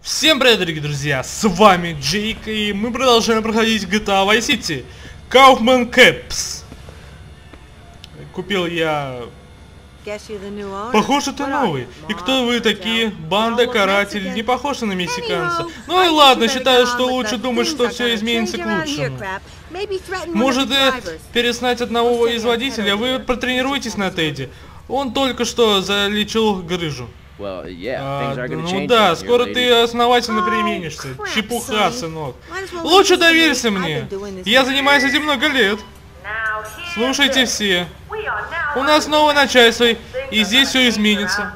Всем привет, дорогие друзья, с вами Джейк, и мы продолжаем проходить GTA Vice City. Kaufman Caps. Купил я... Похоже, ты новый. И кто вы такие? Банда, каратель, не похожи на мексиканца. Ну и ладно, считаю, что лучше думать, что все изменится к лучшему. Может, переснать одного из водителей, вы потренируйтесь на Тедди. Он только что залечил грыжу. Ну да, скоро ты основательно переменишься. Чепуха, сынок. Лучше доверься мне. Я занимаюсь этим много лет. Слушайте все. У нас новое начальство, и здесь все изменится.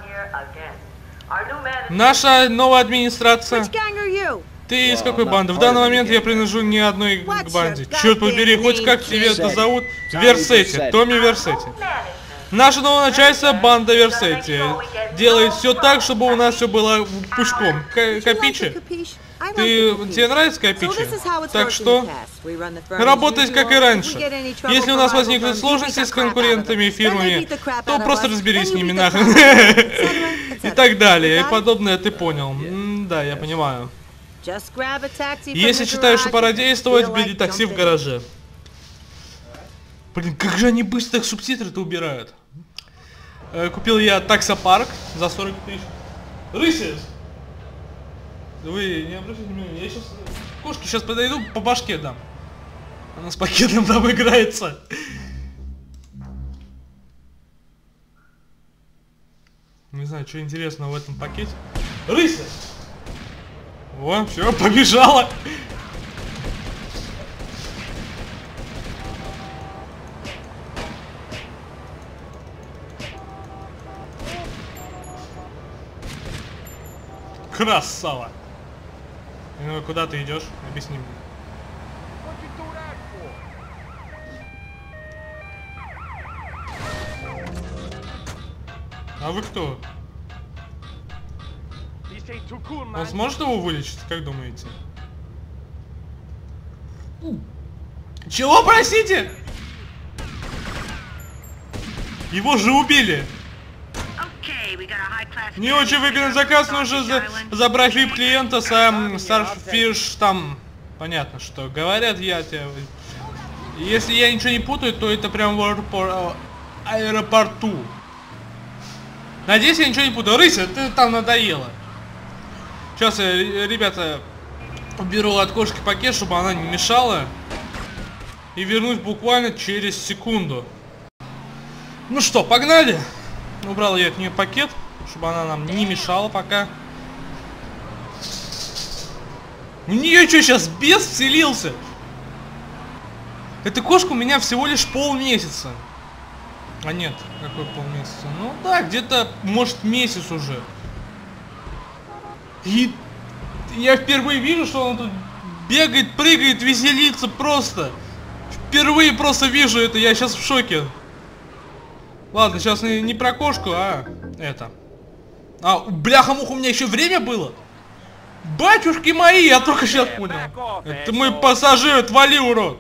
Наша новая администрация. Ты из какой банды? В данный момент я принадлежу ни одной к банде. Черт побери, хоть как тебя это зовут? Версетти, Томми Версетти. Наше новое начальство, банда Версетти, делает все так, чтобы у нас все было пучком. Копичи? Тебе нравится копичи? Так что работать как и раньше. Если у нас возникнут сложности с конкурентами и фирмами, то просто разберись с ними нахрен. И так далее, и подобное, ты понял. Да, я понимаю. Если считаешь, что пора действовать, бери такси в гараже. Блин, как же они быстро так субтитры-то убирают. Купил я таксопарк за 40 тысяч. Рыси! Вы не обращайте внимания, я сейчас... Кошки сейчас подойду, по башке дам. Она с пакетом там играется. Не знаю, что интересного в этом пакете. Рыся! О, все, побежала. Красава! Ну, куда ты идешь? Объясни мне. А вы кто? Он сможет его вылечить, как думаете? Чего, простите? Его же убили! Не очень выгодный заказ, нужно забрать VIP-клиента с Starfish там. Понятно, что говорят, я тебе... Если я ничего не путаю, то это прям в аэропорту. Надеюсь, я ничего не путаю. Рыся, ты там надоела. Сейчас я, ребята, уберу от кошки пакет, чтобы она не мешала. И вернусь буквально через секунду. Ну что, погнали? Убрал я от нее пакет, чтобы она нам не мешала пока. У нее что, сейчас бес вселился? Эта кошка у меня всего лишь полмесяца. А нет, какой полмесяца? Ну да, где-то, может, месяц уже. И я впервые вижу, что он тут бегает, прыгает, веселится просто. Впервые просто вижу это, я сейчас в шоке. Ладно, сейчас не про кошку, а это. А, бляха-муха, у меня еще время было? Батюшки мои, я только сейчас понял. Это мой пассажир, отвали, урод.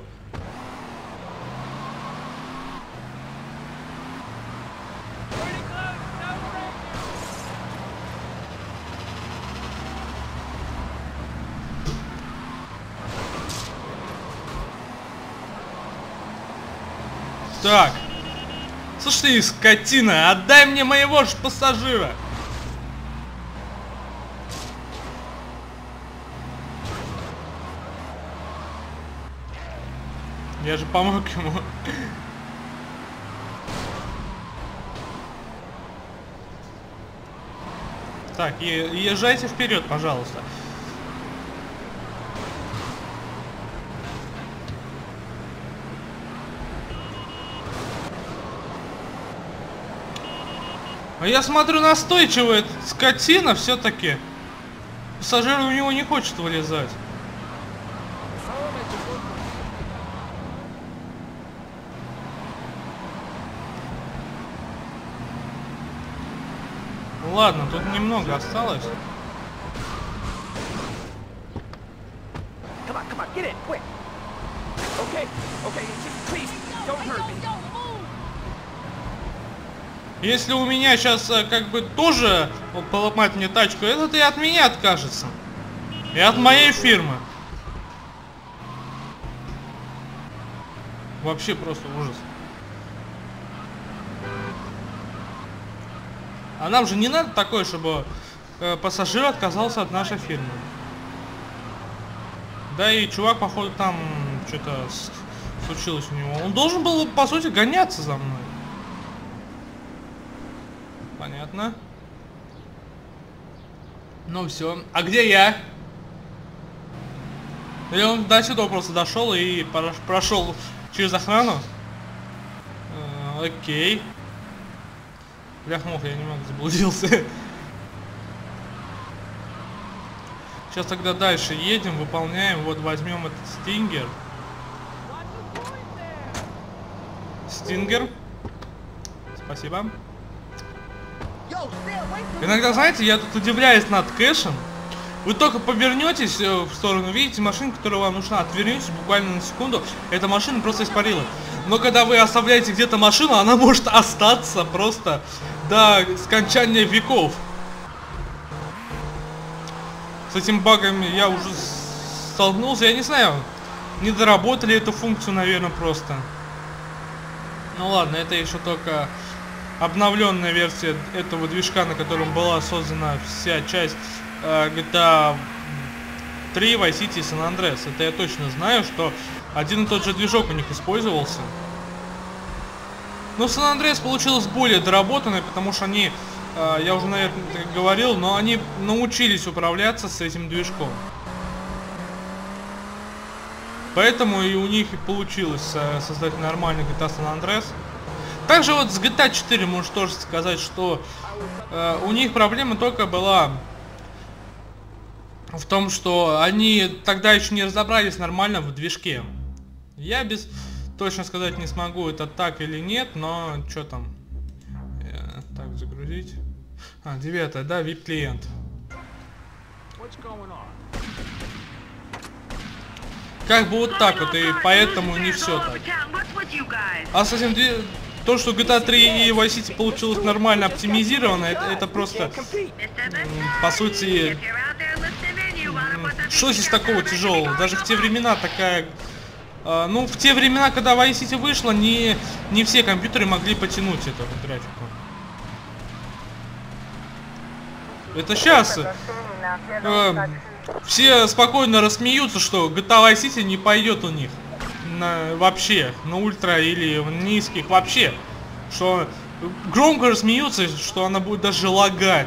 Так. Слушай ты, скотина, отдай мне моего же пассажира. Я же помог ему. Так, езжайте вперед, пожалуйста. А я смотрю, настойчивая скотина все-таки. Пассажир у него не хочет вылезать. Ладно, тут немного осталось. Если у меня сейчас как бы тоже поломать мне тачку, этот и от меня откажется. И от моей фирмы. Вообще просто ужас. А нам же не надо такое, чтобы пассажир отказался от нашей фирмы. Да и чувак, походу, там что-то случилось у него. Он должен был, по сути, гоняться за мной. Понятно. Ну все. А где я? Или он до сюда просто дошел и прошел через охрану? Окей. Бляхмух, я немного заблудился. Сейчас тогда дальше едем, выполняем. Вот возьмем этот стингер. Стингер. Спасибо. Иногда, знаете, я тут удивляюсь над кэшем. Вы только повернетесь в сторону, видите машину, которая вам нужна, отвернетесь буквально на секунду, эта машина просто испарила. Но когда вы оставляете где-то машину, она может остаться просто до скончания веков. С этим багом я уже столкнулся, я не знаю, не доработали эту функцию, наверное, просто. Ну ладно, это еще только обновленная версия этого движка, на котором была создана вся часть GTA 3, Vice City и San Andreas. Это я точно знаю, что один и тот же движок у них использовался. Но San Andreas получилось более доработанной, потому что они, я уже, наверное, говорил, но они научились управляться с этим движком. Поэтому и у них и получилось создать нормальный GTA San Andreas. Также вот с GTA 4 можно тоже сказать, что у них проблема только была в том, что они тогда еще не разобрались нормально в движке. Я точно сказать не смогу, это так или нет, но что там? Так, загрузить. 9, да, VIP-клиент. Как бы вот так вот, и поэтому не все так. А совсем то, что GTA 3 и Vice City получилось нормально оптимизировано, это просто, по сути, что здесь такого тяжелого? Даже в те времена такая... ну, в те времена, когда Vice City вышла, не все компьютеры могли потянуть эту графику. Это сейчас все спокойно рассмеются, что GTA Vice City не пойдет у них вообще на ультра или в низких вообще. Что громко рассмеются, что она будет даже лагать.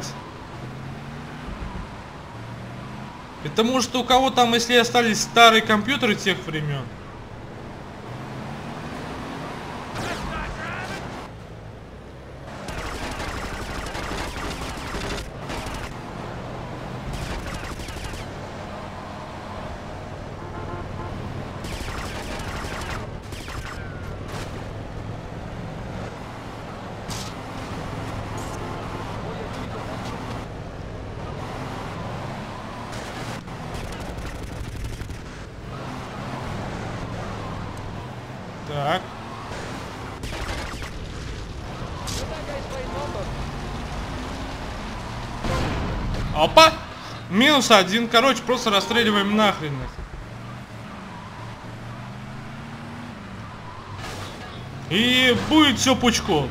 Это может у кого там, если остались старые компьютеры тех времен. Так. Опа! -1. Короче, просто расстреливаем нахрен их. И будет все пучком.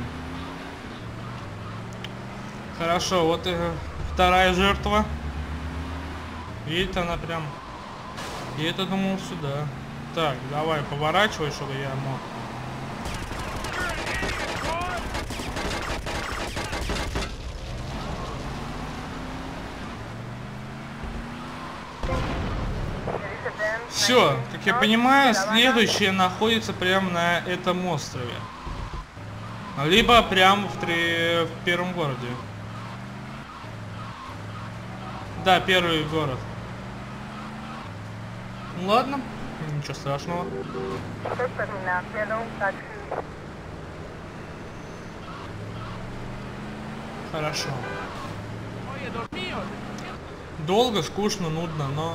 Хорошо, вот вторая жертва. Едет она прям. И это думал сюда. Так, давай, поворачивай, чтобы я мог. Все, как я понимаю, следующее находится прямо на этом острове. Либо прямо в первом городе. Да, первый город. Ладно. Ничего страшного. Хорошо. Долго, скучно, нудно, но...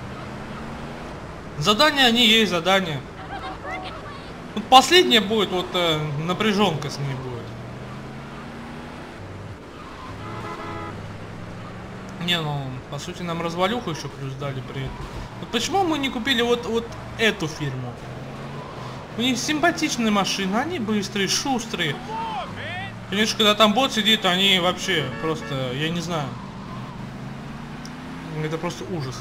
Задания они есть, задания. Вот последнее будет, вот напряженка с ней будет. Не, ну... По сути, нам развалюху еще плюс дали при этом. Вот почему мы не купили вот эту фирму? У них симпатичные машины, они быстрые, шустрые. Конечно, когда там бот сидит, они вообще просто, я не знаю. Это просто ужас.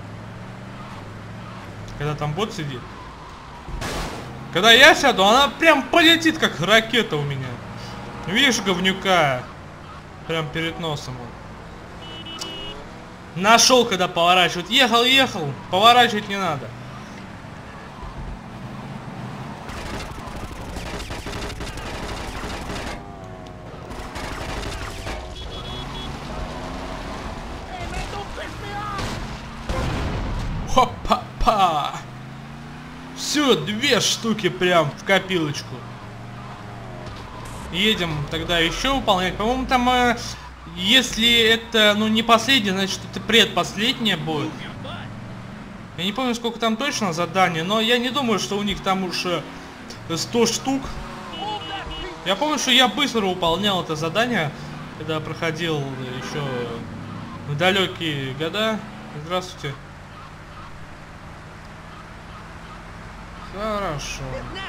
Когда там бот сидит. Когда я сяду, она прям полетит, как ракета у меня. Видишь говнюка? Прям перед носом он. Нашел, когда поворачивать. Ехал, поворачивать не надо. Хопа-па! Все, 2 штуки прям в копилочку. Едем тогда еще выполнять. По-моему, там, если это, ну, не последнее, значит, это предпоследнее будет. Я не помню, сколько там точно заданий, но я не думаю, что у них там уж 100 штук. Я помню, что я быстро выполнял это задание, когда проходил еще в далекие года. Здравствуйте. Хорошо.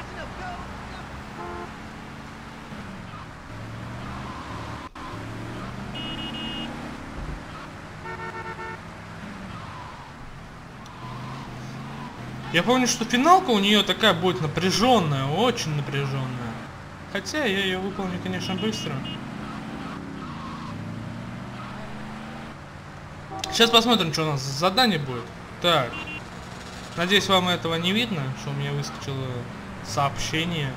Я помню, что финалка у нее такая будет напряженная, очень напряженная. Хотя я ее выполню, конечно, быстро. Сейчас посмотрим, что у нас за задание будет. Так. Надеюсь, вам этого не видно, что у меня выскочило сообщение.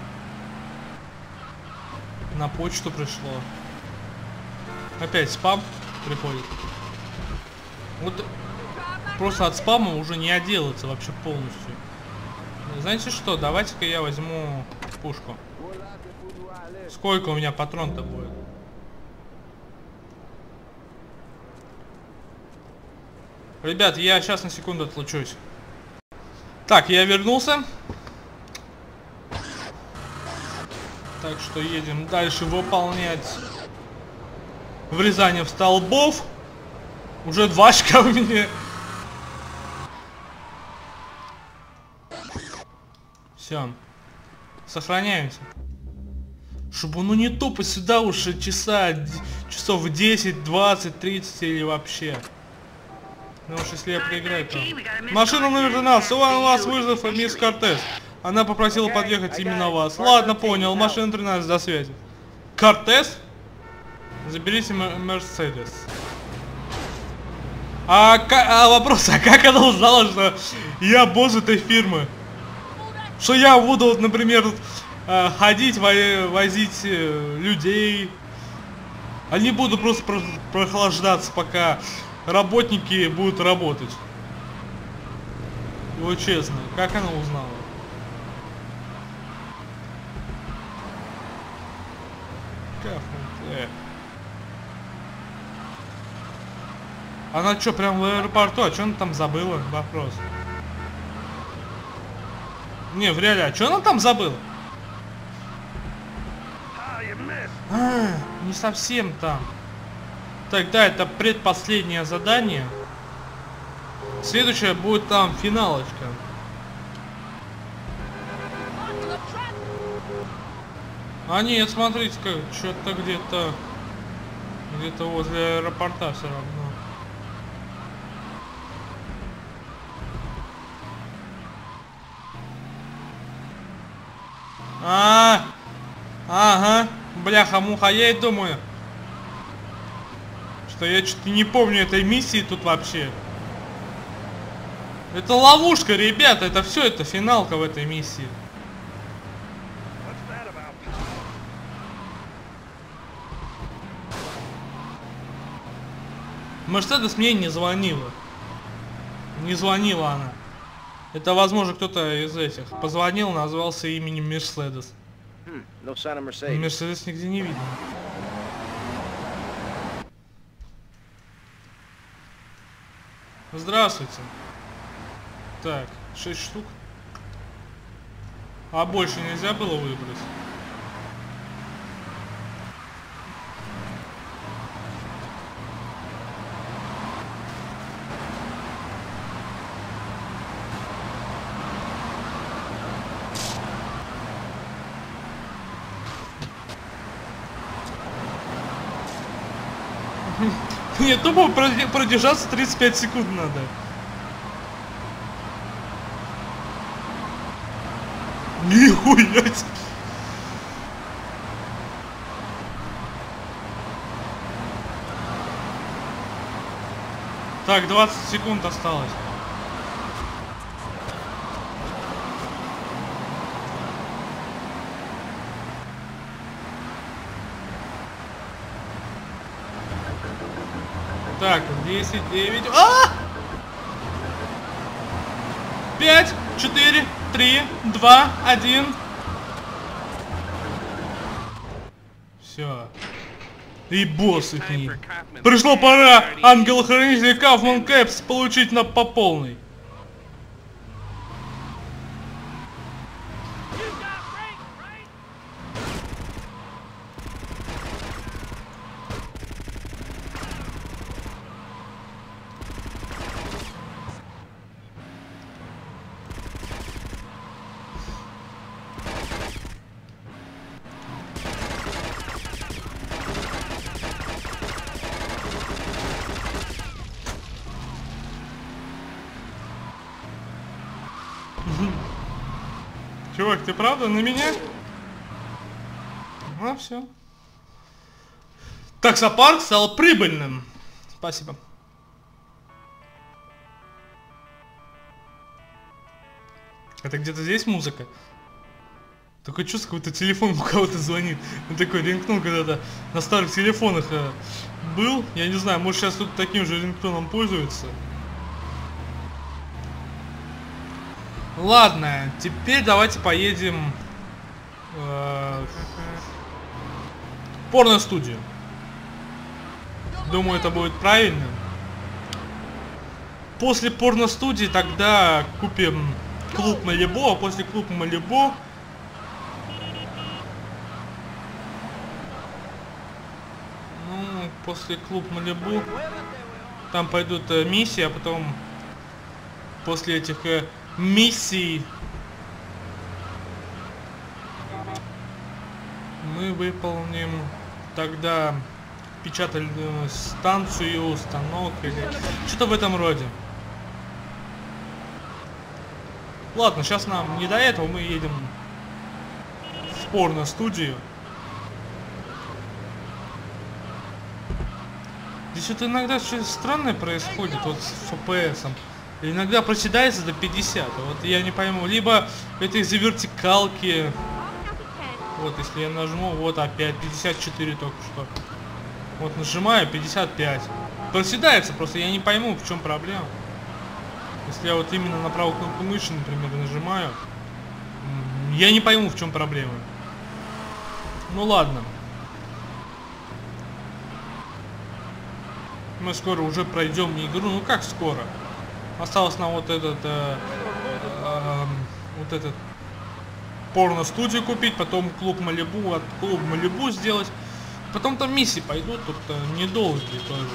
На почту пришло. Опять спам приходит. Вот просто от спама уже не отделаться вообще полностью. Знаете что, давайте-ка я возьму пушку. Сколько у меня патрон-то будет? Ребят, я сейчас на секунду отлучусь. Так, я вернулся. Так что едем дальше выполнять врезание в столбов. Уже 2 очка у меня. Все. Сохраняемся. Чтобы ну не тупо сюда уж часов 10, 20, 30 или вообще. Ну уж если я проиграю, то... Машина номер 12, у вас вызов мисс Кортес. Она попросила подъехать именно вас. Ладно, понял, машина 13, до связи. Кортес? Заберите Мерседес. Вопрос, а как она узнала, что я босс этой фирмы? Что я буду, вот, например, ходить, возить людей. А не буду просто прохлаждаться, пока работники будут работать. Вот честно, как она узнала? Она что, прям в аэропорту? А что она там забыла? Вопрос. Не, в реале, а что она там забыла? Не совсем там. Так, да, это предпоследнее задание. Следующее будет там финалочка. А нет, смотрите-ка, что-то где-то возле аэропорта все равно. Ага, бляха-муха, я и думаю, что я что-то не помню этой миссии тут вообще. Это ловушка, ребята, это все, это финалка в этой миссии. Мерседес мне не звонила. Не звонила она. Это, возможно, кто-то из этих позвонил, назвался именем Мерседес. Мерседес нигде не видно. Здравствуйте. Так, 6 штук. А больше нельзя было выбрать? Мне тупо продержаться 35 секунд надо. Нихуя. Так, 20 секунд осталось. Так, 10, 9... 5, 4, 3, 2, 1. Все. И босс их не. Пришла пора ангел-хранитель Кауфман Кэпс получить по полной. Чувак, ты правда на меня? А, все. Таксопарк стал прибыльным. Спасибо. Это где-то здесь музыка? Такое чувство, какой-то телефон у кого-то звонит. Он такой рингтон когда-то на старых телефонах был. Я не знаю, может сейчас тут таким же рингтоном пользуются. Ладно, теперь давайте поедем в порно-студию. Думаю, это будет правильно. После порно-студии тогда купим клуб Малибу, а после клуба Малибу после клуба Малибу там пойдут миссии, а потом после этих миссий мы выполним тогда печатальную станцию, станок или что-то в этом роде. Ладно, сейчас нам не до этого, мы едем в порно-студию. Здесь вот иногда что-то странное происходит вот с FPS-ом. Иногда проседается до 50. Вот я не пойму. Либо это из-за вертикалки. Вот, если я нажму, вот опять 54 только что. Вот нажимаю 55. Проседается просто, я не пойму, в чем проблема. Если я вот именно на правую кнопку мыши, например, нажимаю, я не пойму, в чем проблема. Ну ладно. Мы скоро уже пройдем игру. Ну как скоро? Осталось нам вот этот порно-студию купить, потом клуб Малибу, от клуба Малибу сделать. Потом там миссии пойдут, тут недолгие тоже.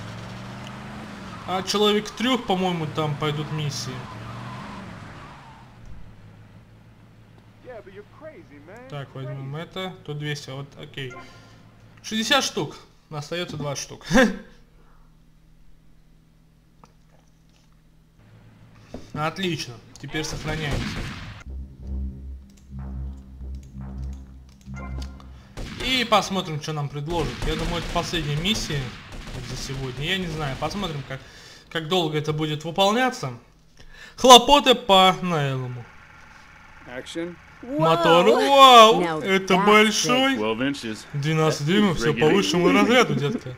А человек 3, по-моему, там пойдут миссии. Так, возьмем это. Тут 200, вот, окей. 60 штук. Остается 20 штук. Отлично. Теперь сохраняемся. И посмотрим, что нам предложат. Я думаю, это последняя миссия за сегодня. Я не знаю. Посмотрим, как долго это будет выполняться. Хлопоты по Нейлому. Мотор. Вау! Это большой. 12 дюймов, все по высшему разряду, детка.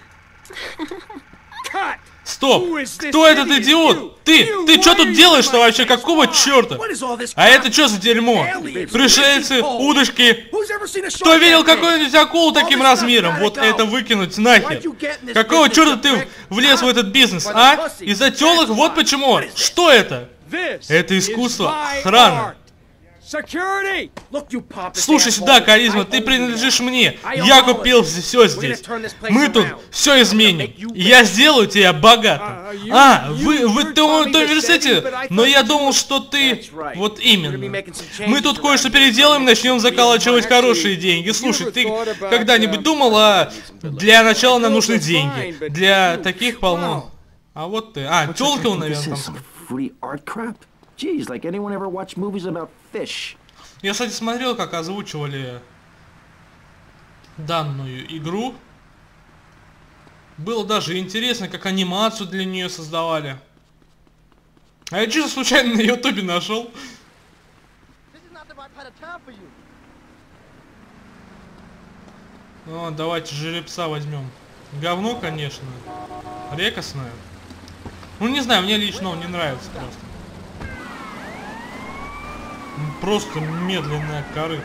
Стоп! Кто этот идиот? Ты что тут делаешь-то вообще? Какого черта? А это что за дерьмо? Пришельцы, удочки. Кто видел какой-нибудь акулу таким размером? Вот это выкинуть нахер. Какого черта ты влез в этот бизнес, а? Из-за телок? Вот почему. Что это? Это искусство. Охрана. Слушай сюда, Каризма, ты принадлежишь мне. Я купил все здесь. Мы тут все изменим. Я сделаю тебя богатым. Вы в том университете? Но я думал, что ты... Вот именно. Мы тут кое-что переделаем, начнем заколачивать хорошие деньги. Слушай, ты когда-нибудь думал, для начала нам нужны деньги. Для таких полно. А вот ты. Тёлка, наверное, там. Я, кстати, смотрел, как озвучивали данную игру. Было даже интересно, как анимацию для нее создавали. А я что-то случайно на ютубе нашел. Давайте жеребца возьмем. Говно, конечно. Рекосное. Ну, не знаю, мне лично он не нравится просто. Просто медленная корыта.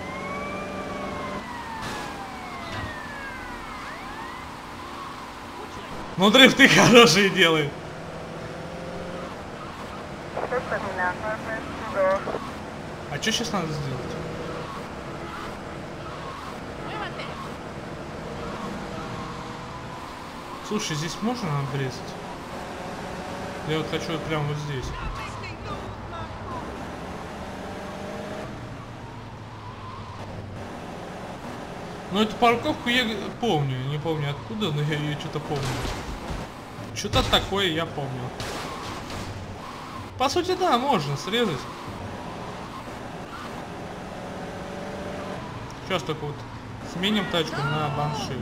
Ну, дрифты хорошие делает. А что сейчас надо сделать? Слушай, здесь можно обрезать? Я вот хочу прямо вот здесь. Ну, эту парковку я помню. Не помню откуда, но я ее что-то помню. Что-то такое я помню. По сути, да, можно срезать. Сейчас только вот сменим тачку на банши.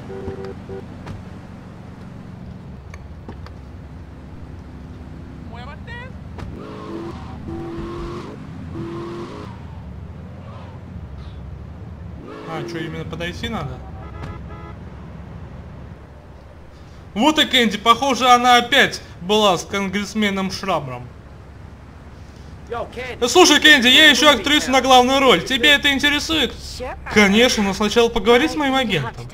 Что, именно подойти надо? Вот и Кэнди, похоже, она опять была с конгрессменом Шрабром. Слушай, Кэнди, я ищу актрису на главную роль. Тебе это интересует? Конечно, но сначала поговори с моим агентом.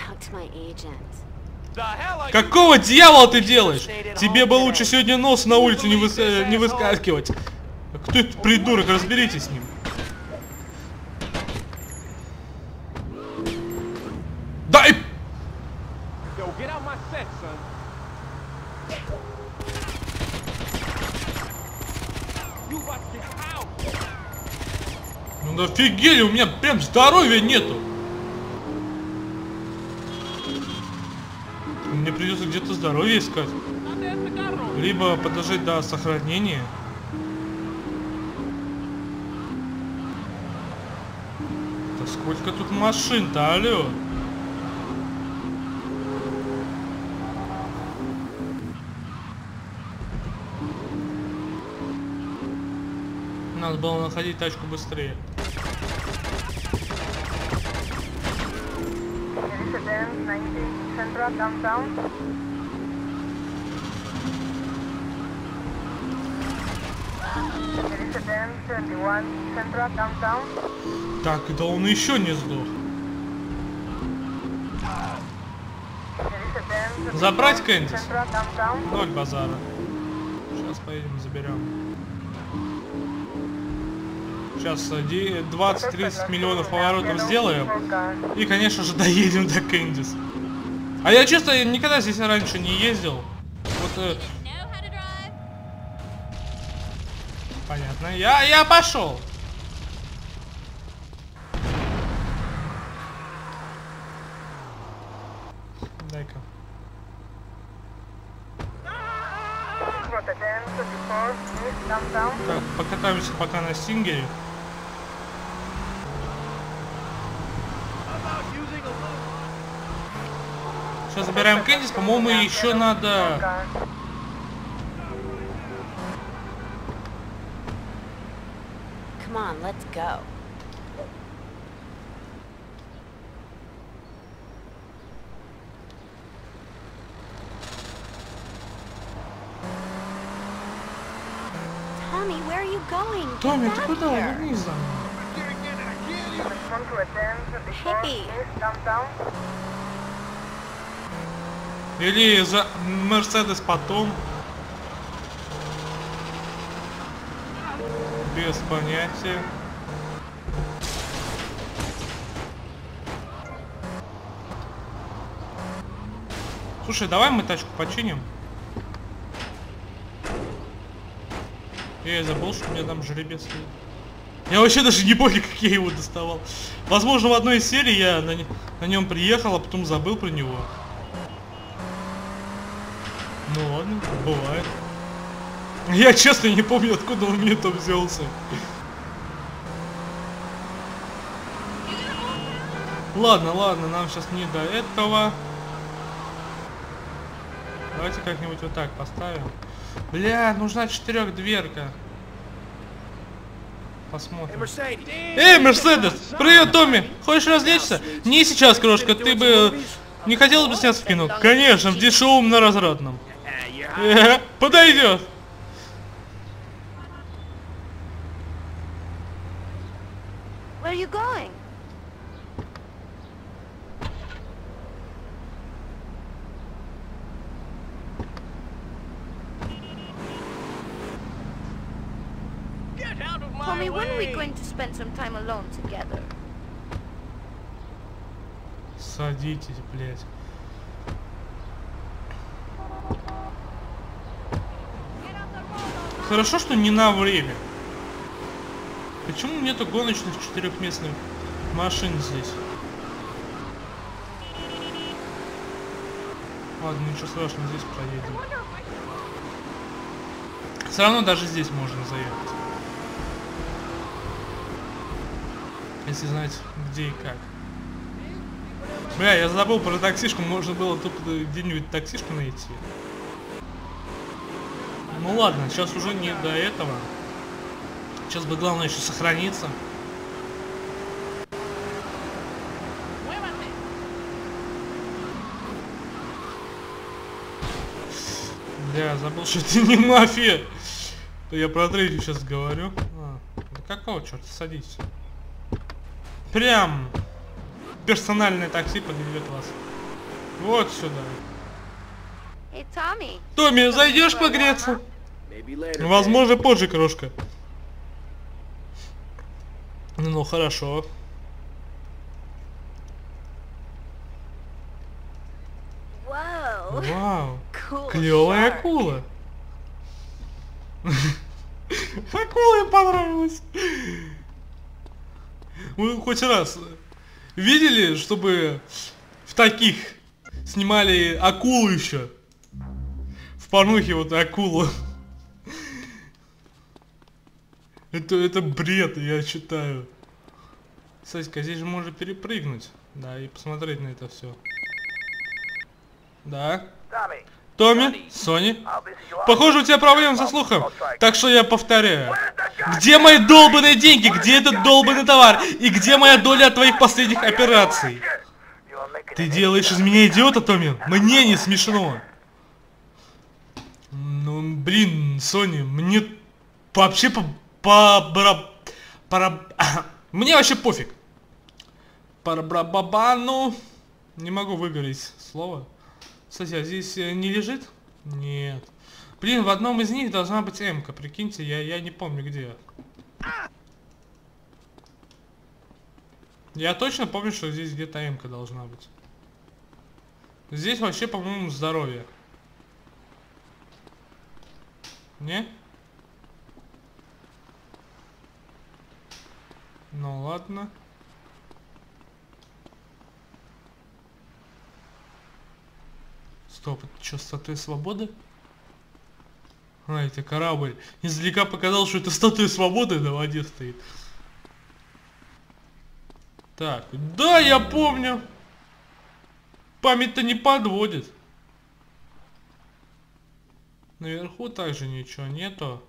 Какого дьявола ты делаешь? Тебе бы лучше сегодня нос на улицу не выскакивать. Кто этот придурок? Разберитесь с ним. Дай! Ну да офигели, у меня прям здоровья нету. Мне придется где-то здоровье искать. Либо подождать до сохранения. Да сколько тут машин-то, алло. Надо было находить тачку быстрее. Так, да он еще не сдох. Забрать Кэндис? 0 базара. Сейчас поедем, заберем. Сейчас 20-30 миллионов поворотов сделаем. И, конечно же, доедем до Кэндис. А я честно никогда здесь раньше не ездил. Вот... Понятно. Я пошел. Дай-ка. Так, покатаемся пока на Стингере. Сейчас забираем Кэндис, по-моему, еще надо... Come on, let's go. Tommy, where are you going? Томми, ты куда? Вернись за мной. Hey. Или за Мерседес потом. Без понятия. Слушай, давай мы тачку починим. Я забыл, что у меня там жеребец стоит. Я вообще даже не помню, как я его доставал. Возможно, в одной из серий я на нем приехал, а потом забыл про него. Ну ладно, бывает. Я честно не помню, откуда он мне там взялся. Ладно, ладно, нам сейчас не до этого. Давайте как-нибудь вот так поставим. Бля, нужна четырехдверка. Посмотрим. Эй, Мерседес! Привет, Томми! Хочешь развлечься? Не сейчас, крошка, ты бы... Не хотел бы сняться в кино? Конечно, в дешевом на развратном. Подойдет! Where are you going? Tommy, when are we going to spend some time alone together? Садитесь, блядь. Хорошо, что не на время. Почему нету гоночных четырехместных машин здесь? Ладно, ничего страшного, здесь проедем. Все равно даже здесь можно заехать. Если знать, где и как. Бля, я забыл про таксишку, можно было тут где-нибудь таксишку найти. Ну ладно, сейчас уже не до этого. Сейчас бы главное еще сохраниться. Бля, забыл, что это не мафия. Я про третью сейчас говорю. Да какого черта, садись. Прям персональное такси подвезет вас. Вот сюда. Hey, Tommy. Томми, зайдешь погреться? Возможно, позже, крошка. Ну, хорошо. Whoa. Вау. Cool Клевая shark. акула. Акула понравилась. Вы хоть раз видели, чтобы в таких снимали акулу еще? В порнухе вот акулу. Это бред, я считаю. Кстати, здесь же можно перепрыгнуть. Да, и посмотреть на это все. Да. Томми, Сони. Похоже, у тебя проблемы со слухом. Так что я повторяю. Где мои долбаные деньги? Где этот долбаный товар? И где моя доля от твоих последних операций? Ты делаешь из меня идиота, Томми? Мне не смешно. Ну, блин, Сони, мне вообще мне вообще пофиг. Парабрабабану. Не могу выговорить слово. Кстати, а здесь не лежит? Нет. Блин, в одном из них должна быть М-ка. Прикиньте, я не помню где. Я точно помню, что здесь где-то М-ка должна быть. Здесь вообще, по-моему, здоровье. Не? Ну ладно. Стоп, это что, статуя свободы? А, это корабль. Издалека показалось, что это статуя свободы на воде стоит. Так, да, я помню. Память-то не подводит. Наверху также ничего нету.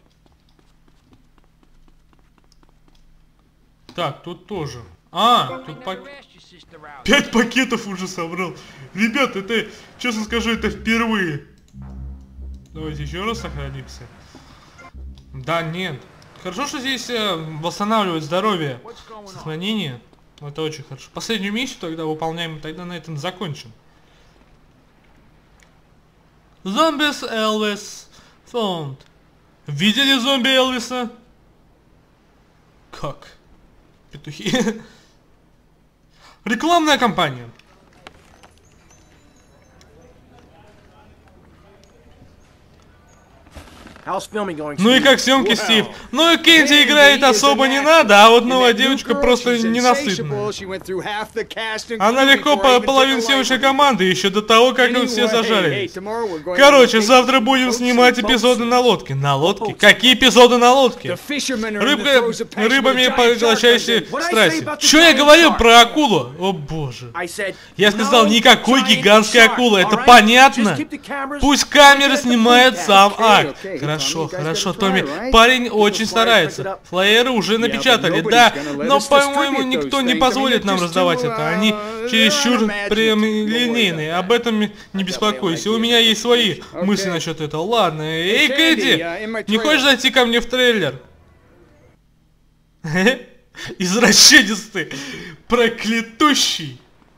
Так, тут тоже. А, тут 5 пакетов уже собрал. Ребят, это, честно скажу, это впервые. Давайте еще раз сохранимся. Да, нет. Хорошо, что здесь восстанавливает здоровье. Сохранение. Это очень хорошо. Последнюю миссию тогда выполняем, и тогда на этом закончим. Zombies Elvis found. Видели зомби Элвиса? Как? Петухи. Рекламная кампания. Ну и как съемки, Стив? Ну и Кэнди играет особо не надо, а вот новая девочка просто ненасытная. Она легко половину съемочной команды, еще до того, как все зажарились. Короче, завтра будем снимать эпизоды на лодке. На лодке? Какие эпизоды на лодке? Рыбами поглощающие страсти. Что я говорил про акулу? О боже. Я сказал, никакой гигантской акулы, это понятно? Пусть камера снимает сам акт. Хорошо, хорошо, Томми. Парень очень старается. Флаеры уже напечатали, да. Но, по-моему, никто не позволит нам раздавать это. Они чересчур прямолинейные. Об этом не беспокойся. У меня есть свои мысли насчет этого. Ладно. Эй, Кэдди, не хочешь зайти ко мне в трейлер? Извращенец, проклятущий.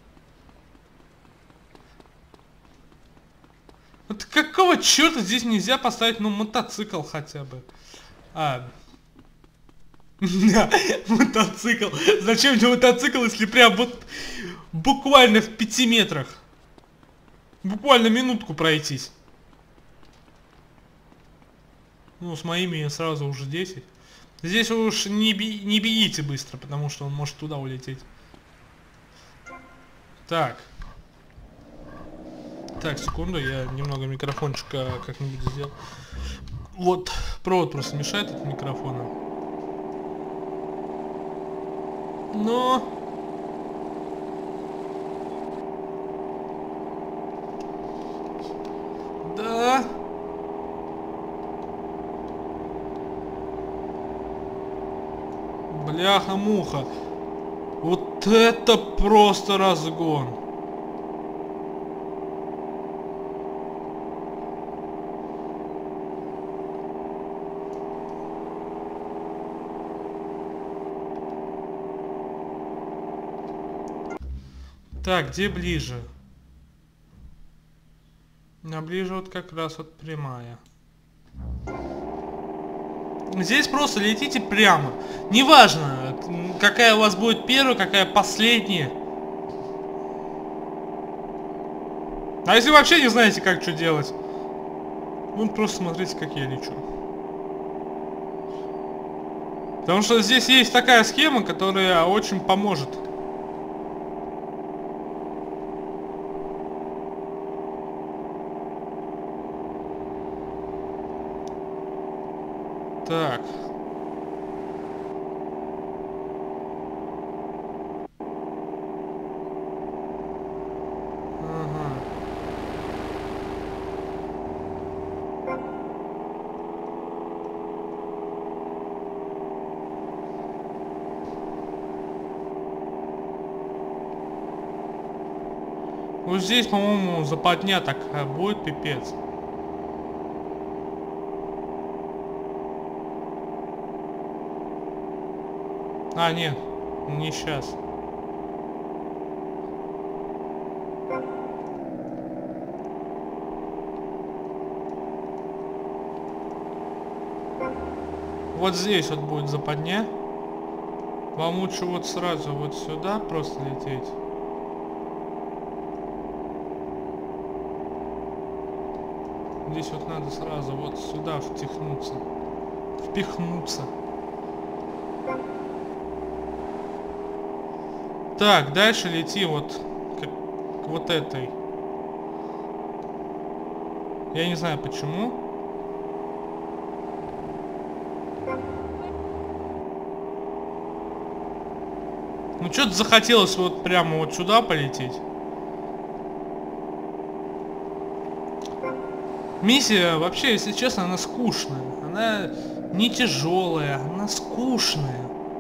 Вот какого черта здесь нельзя поставить, ну, мотоцикл хотя бы? Мотоцикл. Зачем мне мотоцикл, если прям вот буквально в 5 метрах? Буквально минутку пройтись. Ну, с моими сразу уже 10. Здесь уж не бегите быстро, потому что он может туда улететь. Так. Так, секунду, я немного микрофончика как-нибудь сделал. Вот, провод просто мешает от микрофона. Но... Да... Бляха-муха. Вот это просто разгон. Так, где ближе? А ближе вот как раз вот прямая. Здесь просто летите прямо. Неважно, какая у вас будет первая, какая последняя. А если вообще не знаете, как что делать, ну просто смотрите, как я лечу. Потому что здесь есть такая схема, которая очень поможет. Так. Ага. Вот здесь, по-моему, западня такая будет, пипец. А, нет, не сейчас. Вот здесь вот будет западня. Вам лучше вот сразу вот сюда просто лететь. Здесь вот надо сразу вот сюда втихнуться. Впихнуться. Так, дальше лети вот к вот этой. Я не знаю почему. Ну что-то захотелось вот прямо вот сюда полететь. Миссия вообще, если честно, она скучная. Она не тяжелая, она скучная.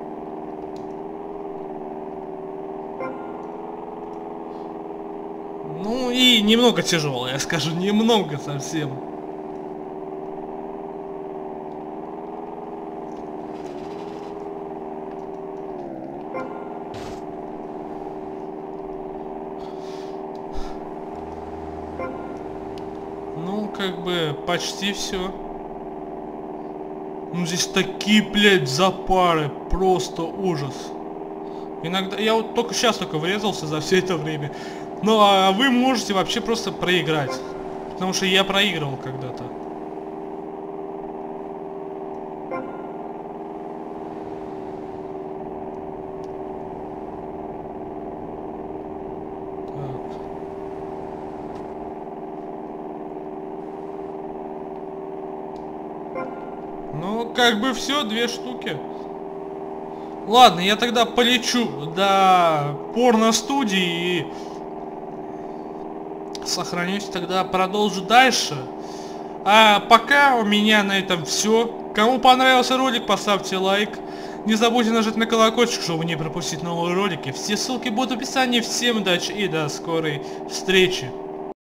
Ну и немного тяжелая, я скажу, немного совсем. Ну, как бы, почти все. Ну, здесь такие, блядь, запары, просто ужас. Иногда, я вот только сейчас врезался за все это время. Ну, а вы можете вообще просто проиграть. Потому что я проигрывал когда-то. как бы все, 2 штуки. Ладно, я тогда полечу до порно-студии и сохранюсь, тогда продолжу дальше. А пока у меня на этом все. Кому понравился ролик, поставьте лайк. Не забудьте нажать на колокольчик, чтобы не пропустить новые ролики. Все ссылки будут в описании. Всем удачи и до скорой встречи.